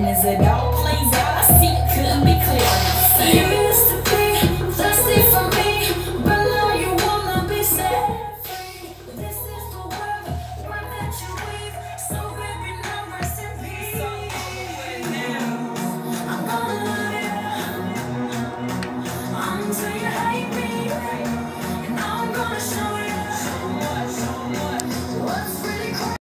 as it all plays out, I see it couldn't be clearer.